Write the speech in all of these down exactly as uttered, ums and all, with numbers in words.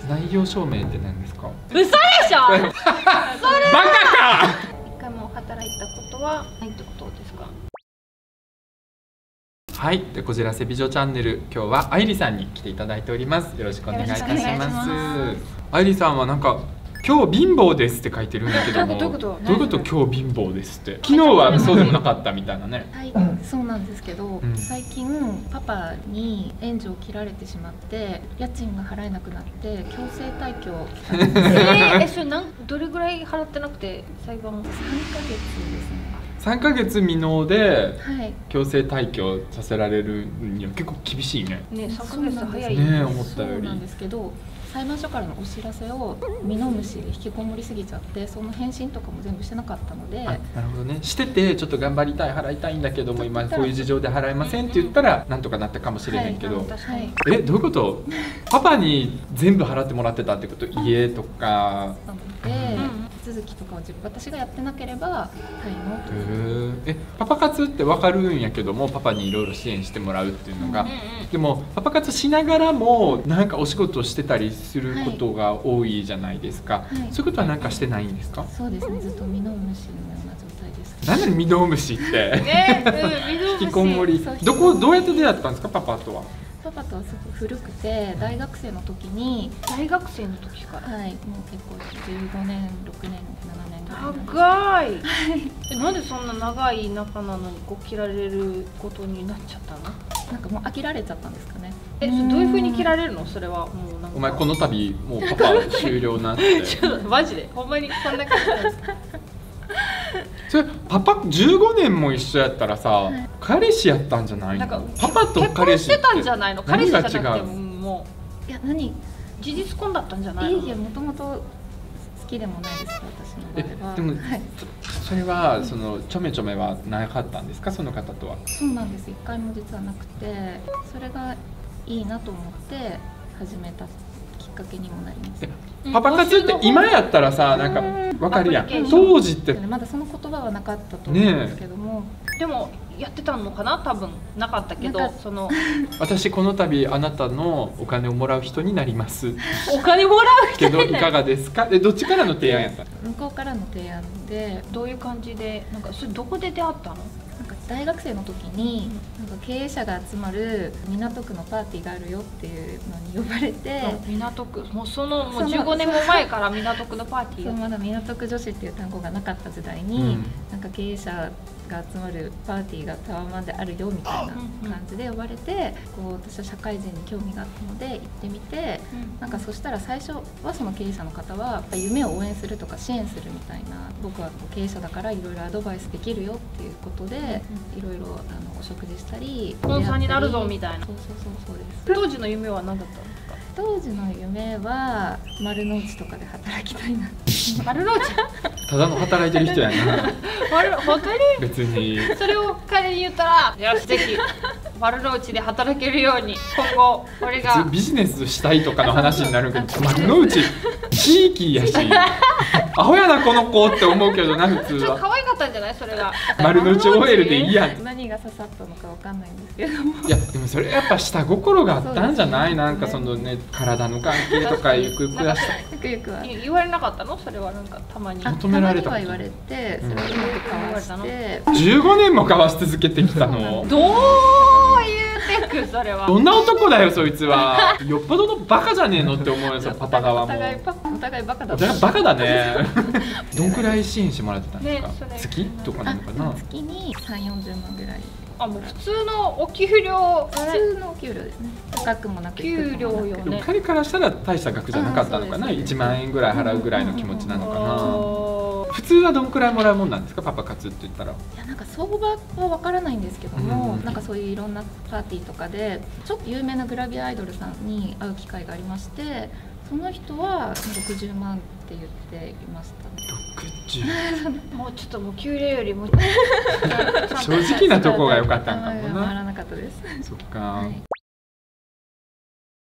内容証明って何ですか？ 嘘でしょ。それはバカか。 一回も働いたことはないってことですか？ はい、でこちらセビジョチャンネル、今日は愛理さんに来ていただいております。よろしくお願いいたします。愛理さんはなんか今日貧乏ですって書いてるんだけども、どういうことどういうこと今日貧乏ですって。昨日はそうでもなかったみたいなね。 はい、そうなんですけど、うん、最近パパに援助を切られてしまって家賃が払えなくなって強制退去をしたんです。 えー、それなんどれぐらい払ってなくて裁判？さんかげつですね。 さんかげつ未納で強制退去させられるには結構厳しいね。 ね、さんかげつ早いね、思ったより。 そうなんですけど、裁判所からのお知らせをミノムシで引きこもりすぎちゃって、その返信とかも全部してなかったので。 なるほどね。しててちょっと頑張りたい、払いたいんだけども今こういう事情で払えませんって言ったらなんとかなったかもしれへんけど、はいはい、え、どういうこと？パパに全部払ってもらってたってこと？家とかなので、手続きとかを私がやってなければ滞納と。 え、パパ活って分かるんやけども、パパにいろいろ支援してもらうっていうのが、うんうん、でもパパ活しながらもなんかお仕事してたりすることが多いじゃないですか、はいはい、そういうことはなんかしてないんですか？ そうですね、ずっとミノムシのような状態です。 何でミノムシって、 ね、うん、 引きこもり。どこどうやって出会ったんですか、パパとは？ パパとはすごく古くて、大学生の時に。 大学生の時から。 はい、もう結構じゅうごねん、ろくねん、ななねんぐらい。 長い。え、なんでそんな長い仲なのにこう切られることになっちゃったの？ なんかもう飽きられちゃったんですかね。 え、それどういう風に切られるの？それはもうなんか。 お前この度もうパパ終了なって。 ちょっとマジで、ほんまにこんな感じなんですか？ それパパじゅうごねんも一緒やったらさ、はい、彼氏やったんじゃないの？なんかパパと彼氏って結婚してたんじゃないの？彼氏じゃなくてももう。いや、何事実婚だったんじゃないの？ いやいや、もともと好きでもないです、私の場合は。 でも、はい、それはそのちょめちょめはなかったんですか、その方とは？ そうなんです、一回も実はなくて、それがいいなと思って始めたきっかけにもなります。 パパ活って今やったらさ、なんかわかるやん。当時ってまだその言葉はなかったと思うんですけども、 でもやってたのかな、多分なかったけど、その私この度あなたのお金をもらう人になります。 お金もらう人けどいかがですか？で、どっちからの提案やった？ 向こうからの提案で。 どういう感じで、なんかそれどこで出会ったの？ なんか大学生の時に、なんか経営者が集まる港区のパーティーがあるよっていうのに呼ばれて。 港区、もうそのもうじゅうごねんも前から港区のパーティー。 そう、まだ港区女子っていう単語がなかった時代に、うん、なんか経営者が集まるパーティーがタワマンであるよみたいな感じで呼ばれて、こう私は社会人に興味があったので行ってみて、うん、なんかそしたら最初はその経営者の方は夢を応援するとか支援するみたいな、僕は経営者だからいろいろアドバイスできるよっていうことで、いろいろお食事したり、 スポンサーになるぞみたいな。 そうそうそうそうです。 当時の夢は何だったんですか？ 当時の夢は丸の内とかで働きたいな。 丸の内ただの働いてる人やな。 丸、本当に別にそれを彼に言ったら、よしぜひ丸の内で働けるように今後俺がビジネスしたいとかの話になるけど、丸の内地域やしアホやなこの子って思うけどな、普通は。 ちょっと可愛かったんじゃない？それが丸の内 オーエル でいいやん。 何が刺さったのかわかんないんですけども、 いやでもそれやっぱ下心があったんじゃない？ね、なんかそのね、体の関係とかゆくゆくだしゆくゆくは言われなかったの？それはなんかたまに求められた。 言われて、それをうまく交わして、 じゅうごねんも交わし続けてきたの。 どういうテク？それはどんな男だよそいつは。よっぽどのバカじゃねえのって思うよ、パパ側も。 お互いお互いバカだ。 お互いバカだね。どんくらい支援してもらってたんですか？月とかなのかな？ 月にさん、よんじゅうまんぐらい。 あ、もう普通のお給料。 普通のお給料ですね。高くもなく給料よね。 彼からしたら大した額じゃなかったのかな。いちまんえんぐらい払うぐらいの気持ちなのかな。普通はどんくらいもらうもんなんですか、パパ活って言ったら？いや、なんか相場はわからないんですけども、うん、なんかそういういろんなパーティーとかでちょっと有名なグラビアアイドルさんに会う機会がありまして、その人はろくじゅうまんって言っていましたね。 ろくじゅうもうちょっともう給料よりも正直なとこが良かったんかもな。 回らなかったです。 そっか、はい。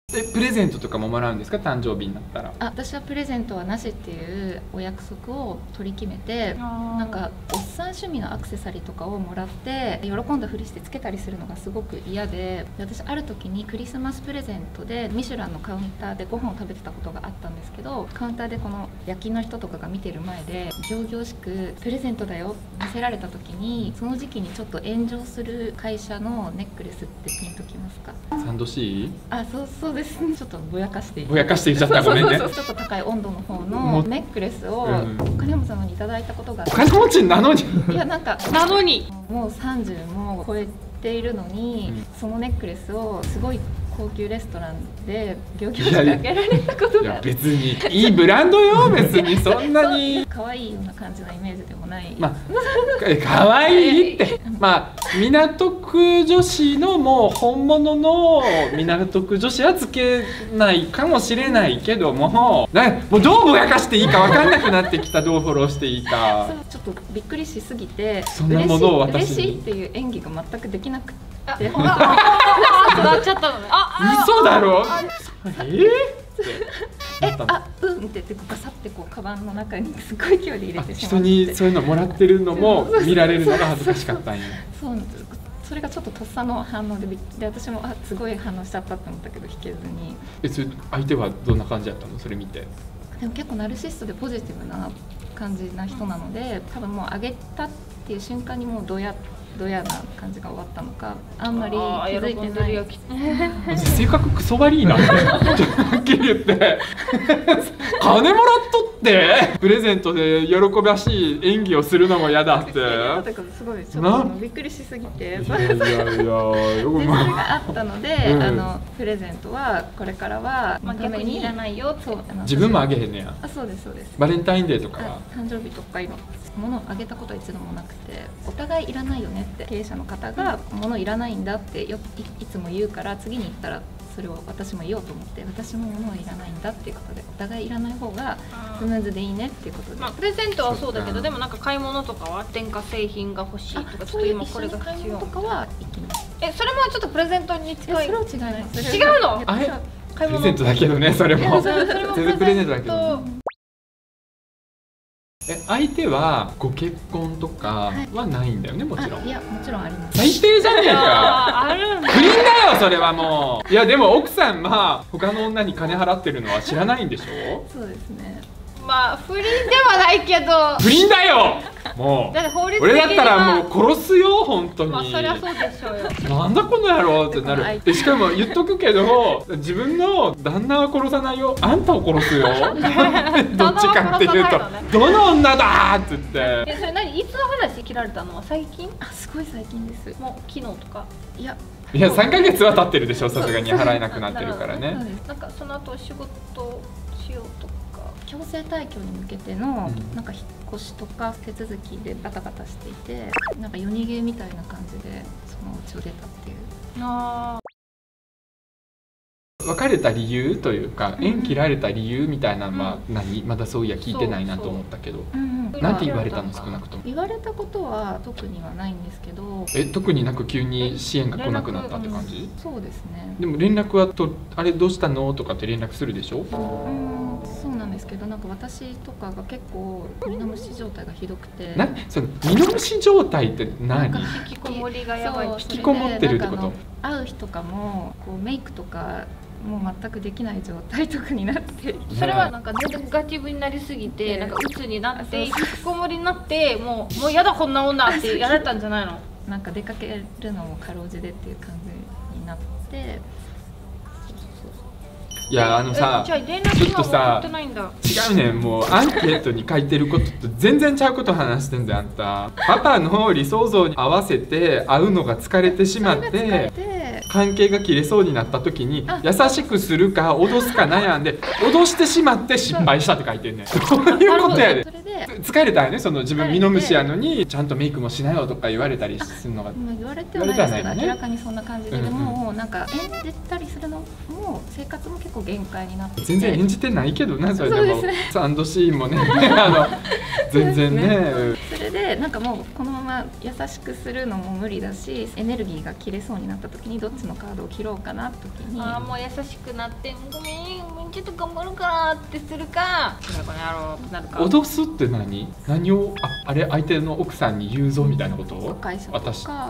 え、プレゼントとかももらうんですか、誕生日になったら。 あ、私はプレゼントはなしっていうお約束を取り決めて、なんかおっさん趣味のアクセサリーとかをもらって喜んだふりしてつけたりするのがすごく嫌で、私ある時にクリスマスプレゼントでミシュランのカウンターでご飯を食べてたことがあったんですけど、カウンターでこの焼きの人とかが見てる前で仰々しくプレゼントだよ見せられた時に、その時期にちょっと炎上する会社のネックレスってピンときますか？ サンドシー？ あ、そうそうです。ちょっとぼやかしてぼやかして言っちゃった、ごめんね。 ちょっと高い温度の方のネックレスをお金持ち様にいただいたことがあって、 お金持ちなのにいやなんかなのにもうさんじゅうも超えているのに、うん、そのネックレスをすごい高級レストランで仰々しく開けられたことがあって、 別にいいブランドよ、別にそんなに可愛いような感じのイメージでもない、 まあ可愛いってまあ港区女子のもう本物の港区女子はつけないかもしれないけども、ね、もうどうぼやかしていいか分かんなくなってきた、どうフォローしていいか。 ちょっとびっくりしすぎて、 そんなものを私に嬉しいっていう演技が全くできなくて、 ああなっちゃったのね。あ、 嘘だろ。えーえ、あ、うんって言ってガサってこうカバンの中にすごい勢いで入れてしまって、 人にそういうのもらってるのも見られるのが恥ずかしかったんや。 そうなんです。それがちょっととっさの反応で、で私もあすごい反応しちゃったって思ったけど引けずに。 え、それ相手はどんな感じだったの、それ見て。 でも結構ナルシストでポジティブな感じな人なので、多分もうあげたっていう瞬間にもうどやどやな感じが終わったのか、あんまり気づいてない。 性格クソ悪いなってはっきり言って金もらっとってプレゼントで喜ばしい演技をするのも嫌だって。 すごいちょっとびっくりしすぎて、 いやいやいや、それがあったので、うん、あのプレゼントはこれからはまあ逆にいらないよ。 そう、 自分もあげへんねや。 あ、そうですそうです。 バレンタインデーとかは誕生日とか今物をあげたことは一度もなくて、お互いいらないよねって経営者の方が物いらないんだってよ い, いつも言うから、次に言ったらそれを私も言おうと思って、私も物はいらないんだっていうことで、お互いいらない方がスムーズでいいねっていうことで、 まあ、プレゼントはそうだけど、でもなんか買い物とかは電化製品が欲しいとか、ちょっと今これが必要とかは行きます。 え、それもちょっとプレゼントに近い。 それは違います。 違うの？ あれプレゼントだけどね、それもそれも全然プレゼントだけど。え、相手はご結婚とかはないんだよね、もちろん。 いや、もちろんあります。 最低じゃねえか。 あるんだ。 不倫だよ、それはもう。いや、でも奥さんは他の女に金払ってるのは知らないんでしょ。 そうですね。 まあ不倫ではないけど。 不倫だよ。もう。 だって法律的には俺だったらもう殺すよ、本当に。 まあそりゃそうでしょうよ。 なんだこの野郎ってなる。でしかも言っとくけど、自分の旦那は殺さないよ、あんたを殺すよ。どっちかっていうと、どの女だって言って。 え、それ何、いつの話切られたのは最近？ あ、すごい最近です。 もう昨日とか。 いや。 いや、さんかげつは経ってるでしょ、さすがに払えなくなってるからね。 なんかその後仕事しようとか。 強制退去に向けてのなんか引っ越しとか手続きでバタバタしていて、なんか夜逃げみたいな感じでそのうちを出たっていう。 ああ。 別れた理由というか、縁切られた理由みたいなのは何、まだそういや聞いてないなと思ったけど、なんて言われたの、少なくとも。 言われたことは特にはないんですけど。 え、特になく急に支援が来なくなったって感じ？ そうですね。 でも連絡はと、あれどうしたのとかって連絡するでしょ？うん、 そうなんですけど、なんか私とかが結構ミノムシ状態がひどくて。 な、そのミノムシ状態って何？ 引きこもりがやばい。 引きこもってるってこと？ 会う日とかもこうメイクとかもう全くできない状態とかになって、 それはなんかネガティブになりすぎて、なんか鬱になって引きこもりになって、もうもうやだこんな女ってやられたんじゃないの？ なんか出かけるのもかろうじでっていう感じになって。 いや、あのさ、ちょっとさ、違うねん、もうアンケートに書いてることと全然ちゃうこと話してんだよ、あんた。パパの理想像に合わせて会うのが疲れてしまって関係が切れそうになった時に優しくするか脅すか悩んで、脅してしまって失敗したって書いてんねん。そういうことやで。 それで疲れたよね、その自分ミノムシやのにちゃんとメイクもしなよとか言われたりするのが。 言われてはないですけど、明らかにそんな感じで、でもなんか演じたりするのも生活も結構限界になってて、 全然演じてないけどな、それでもサンドシーンもねあの全然ね。 それでなんかもうこのまま優しくするのも無理だし、エネルギーが切れそうになった時にどっちのカードを切ろうかなって時に、 ああもう優しくなってごめんもうちょっと頑張るからってするか、この野郎ってなるか。 脅すって何？何をああれ相手の奥さんに言うぞみたいなことを？ 会社とか、そう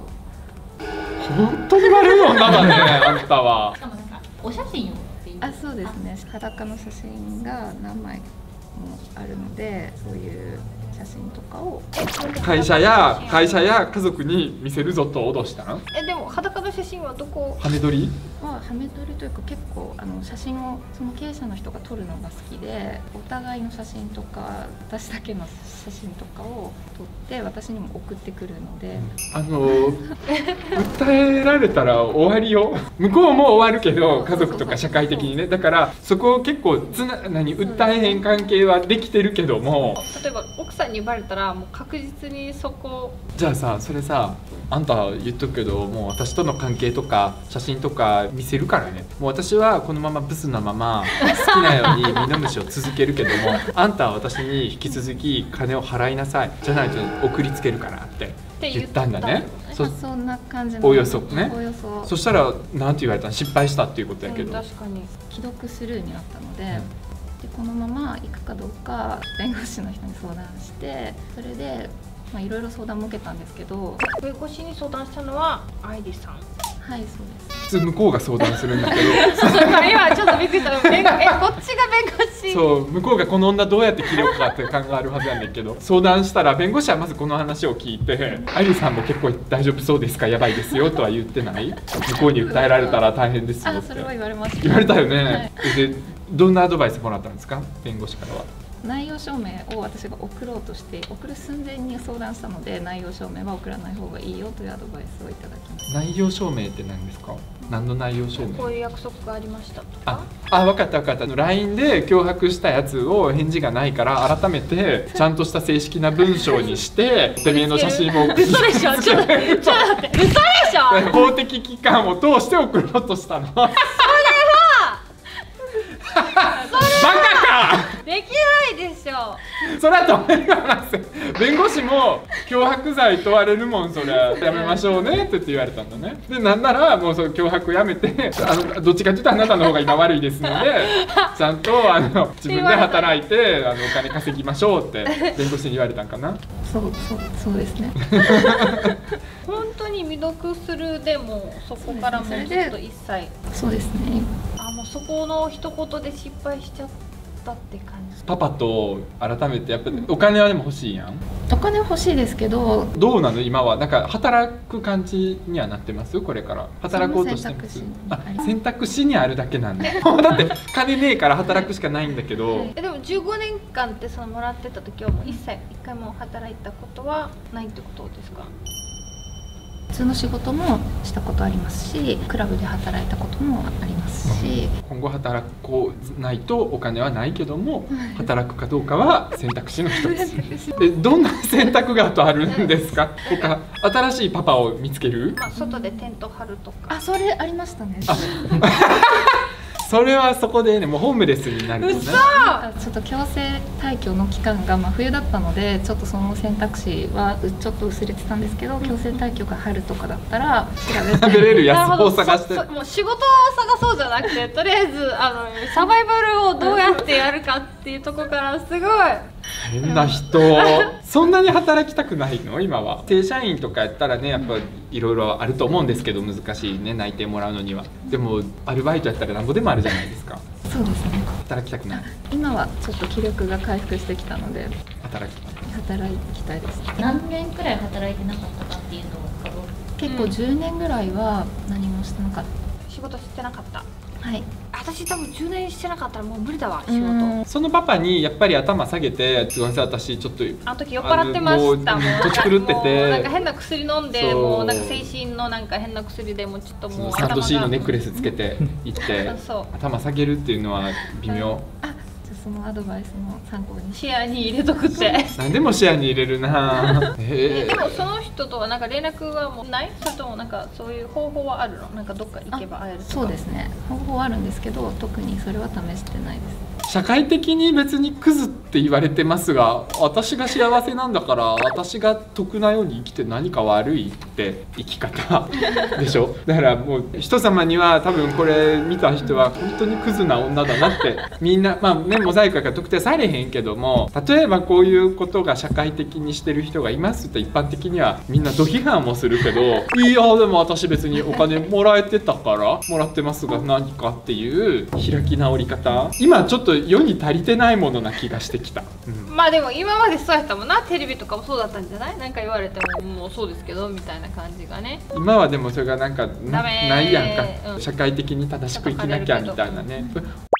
本当に悪い女だねあんたは。 しかもなんかお写真をっていう。 あ、そうですね。裸の写真が何枚もあるので、そういう写真とかを会社や会社や家族に見せるぞと脅したん？ えでも裸の写真はどこ？ ハメ撮り？ はハメ撮りというか、結構あの写真をその経営者の人が撮るのが好きで、お互いの写真とか私だけの写真とかを撮って私にも送ってくるので、 あの訴えられたら終わりよ。向こうも終わるけど、家族とか社会的にね。だからそこを結構つな何訴えへん関係はできてるけども、 例えば奥さんにバレたらもう確実にそこ。 じゃあさ、それさ、あんた言っとくけど、もう私との関係とか写真とか見せるからね。もう私はこのままブスなまま好きなようにミノムシを続けるけども、あんたは私に引き続き金を払いなさい、じゃないと送りつけるからって言ったんだね。 そ, そんな感じのおよそね。 およそそしたらなんて言われたの？失敗したっていうことやけど、 うん、確かに既読スルーになったので、うん、でこのまま行くかどうか弁護士の人に相談して、それでまあいろいろ相談も受けたんですけど、 弁護士に相談したのは愛理さん。 はい、そうです。 普通向こうが相談するんだけど今ちょっとびっくりした。弁護えこっちが弁護士。 そう向こうがこの女どうやって切ろうかって考えるはずやねんけど、相談したら弁護士はまずこの話を聞いて、愛理さんも結構大丈夫そうですか、やばいですよとは言ってない？向こうに訴えられたら大変ですよって。 あ、それは言われました。 言われたよね、 はい、 でどんなアドバイスもらったんですか、弁護士からは？ 内容証明を私が送ろうとして送る寸前に相談したので、内容証明は送らない方がいいよというアドバイスをいただきました。 内容証明って何ですか？何の内容証明？ こういう約束がありましたとか。 ああ、分かった分かった。 ライン で脅迫したやつを返事がないから改めてちゃんとした正式な文章にしててめえの写真も送り嘘でしょ、ちょっと待ってちょっと待って、嘘でしょ法的機関を通して送ろうとしたの。それはバカか。 できないでしょ。 それはダメな話。弁護士も脅迫罪問われるもん、それはやめましょうねって言われたんだね。でなんならもうその脅迫やめて、あのどっちかというとあなたの方が今悪いですのでちゃんとあの自分で働いてあのお金稼ぎましょうって弁護士に言われたんかな。 そうそうそうですね。 本当に未読するでもそこからもうちょっと一切。 そうですね。 あ、もうそこの一言で失敗しちゃったって感じ。 パパと改めてやっぱりお金はでも欲しいやん。 お金欲しいですけど、 どうなの今は？なんか働く感じにはなってます？これから働こうとしてます？あ、選択肢にあるだけなんだ。だって金ねえから働くしかないんだけど。 えでもじゅうごねんかんってそのもらってた時はもう一切一回も働いたことはないってことですか？ 普通の仕事もしたことありますし、クラブで働いたこともありますし、 今後働こうないとお金はないけども働くかどうかは選択肢の一つ。でどんな選択があるんですか？他新しいパパを見つける？ まあ、外でテント張るとか。 あ、それありましたね。 それはそこでね、もうホームレスになるとね。 嘘！ ちょっと強制退去の期間が真冬だったので、ちょっとその選択肢はちょっと薄れてたんですけど、強制退去が春とかだったら調べて食べれるやつを探して。 もう仕事を探そうじゃなくて、とりあえずあのサバイバルをどうやってやるかっていうところからすごい。 変な人。そんなに働きたくないの？今は正社員とかやったらね、やっぱいろいろあると思うんですけど、難しいね、内定もらうのには。でもアルバイトやったらなんぼでもあるじゃないですか。 そうですね。 働きたくない？ 今はちょっと気力が回復してきたので働きたい。 働きたいです。 何年くらい働いてなかったかっていうのを結構じゅうねんぐらいは何もしてなかった。 仕事してなかった。 はい。 私多分じゅうねんしてなかったらもう無理だわ、仕事。 そのパパにやっぱり頭下げて、すごいさ、私ちょっとあの時酔っ払ってました。もう土地狂ってて、 なんか変な薬飲んで、もうなんか精神のなんか変な薬でもちょっともうサントシーのネックレスつけて行って頭下げるっていうのは微妙。 あ、 そのアドバイスも参考に視野に入れとくって何でも視野に入れるなえでもその人とはなんか連絡はもうない？それともなんかそういう方法はあるの？なんかどっか行けば会えるとか。 そうですね、方法はあるんですけど特にそれは試してないです。 社会的に別にクズって言われてますが、私が幸せなんだから私が得なように生きて何か悪いって生き方でしょ。だからもう人様には多分これ見た人は本当にクズな女だなってみんなまあねモザイクが特定されへんけども、例えばこういうことが社会的にしてる人がいますって一般的にはみんなド批判もするけどいやでも私別にお金もらえてたからもらってますが何かっていう開き直り方、今ちょっと世に足りてないものな気がしてきた、うん、 まあでも今までそうやったもんな。テレビとかもそうだったんじゃない？なんか言われてももうそうですけどみたいな感じがね。 今はでもそれがなんか な, ないやんか、うん、社会的に正しく生きなきゃみたいなね。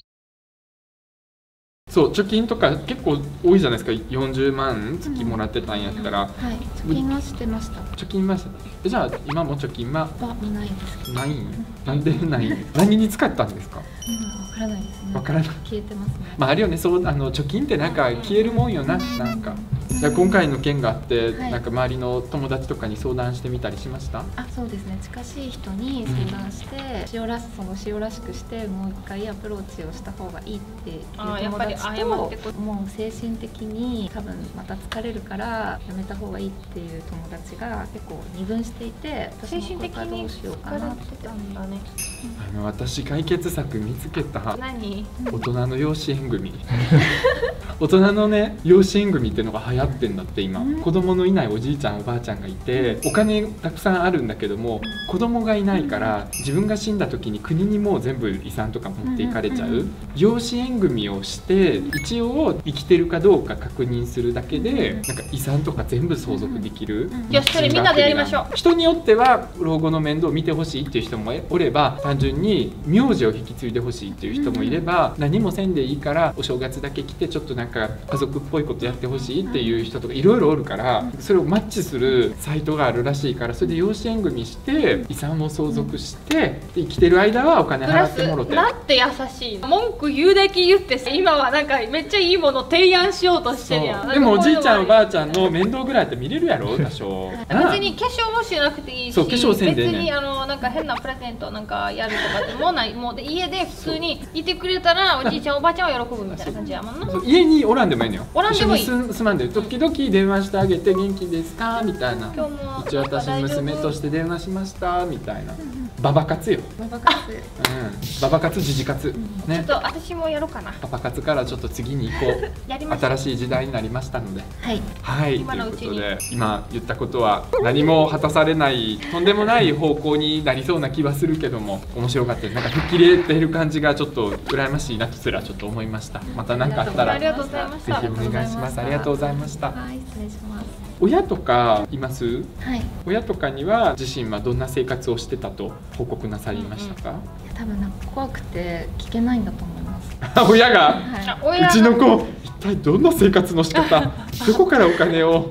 そう貯金とか結構多いじゃないですか。よんじゅうまん月もらってたんやったら、 うんうん、はい、貯金はしてました。 貯金はしてじゃあ今も貯金はないですないん？なんでないん？何に使ったんですか？ うん、わからないですね。 わからない。 消えてますね。 まああるよね、そうあの貯金ってなんか消えるもんよな、なんか。今回の件があって、はい、なんか周りの友達とかに相談してみたりしました？ あ、そうですね。近しい人に相談して、うん、塩らしその塩らしくしてもう一回アプローチをした方がいいっていう友達と、もう精神的に多分また疲れるからやめた方がいいっていう友達が結構二分していて、 精神的に疲れてたんだね。 あの私解決策見つけた。 何？ 大人の養子縁組大人のね養子縁組っていうのが流行ってんだって今、うん、子供のいないおじいちゃんおばあちゃんがいてお金たくさんあるんだけども子供がいないから自分が死んだ時に国にもう全部遺産とか持っていかれちゃう、うんうんうん、養子縁組をして一応生きてるかどうか確認するだけでなんか遺産とか全部相続できる、 うんうん、よしそれみんなでやりましょう。 人によっては老後の面倒を見てほしいっていう人もおれば単純に名字を引き継いでほしいっていう人もいれば、うんうん、何もせんでいいからお正月だけ来てちょっとなんか家族っぽいことやってほしいっていう人とかいろいろおるから、それをマッチするサイトがあるらしいから、それで養子縁組して遺産を相続して、で生きてる間はお金払ってもろて。 なんて優しい。文句言うだけ言って今はなんかめっちゃいいもの提案しようとしてるやん。 でもおじいちゃんおばあちゃんの面倒ぐらいって見れるやろ多少別に化粧もしなくていいし、 そう化粧せんでね、 別にあのなんか変なプレゼントなんかやるとかでもない、もうで家で普通にいてくれたらおじいちゃんおばあちゃんは喜ぶみたいな感じやもんな。 家におらんでもいいのよ。 おらんでもいい。 一緒に住まんで時々電話してあげて元気ですかみたいな。今日も一応私娘として電話しましたみたいな。ババ活よ。 ババ活。うん。 ババ活時事活。 ね。ちょっと私もやろうかな。 ババ活からちょっと次に行こう。新しい時代になりましたので。 はい。 はい。ということで今言ったことは何も果たされないとんでもない方向になりそうな気はするけども面白かったです。なんか吹っ切れてる感じがちょっと羨ましいなとすらちょっと思いました。また何かあったらありがとうございました。 ぜひお願いします。ありがとうございました。 はい、失礼します。 親とかいます？ はい。 親とかには自身はどんな生活をしてたと報告なさりましたか？うんうん、 多分なんか怖くて聞けないんだと思います。 親が、 はい、 うちの子一体どんな生活の仕方どこからお金を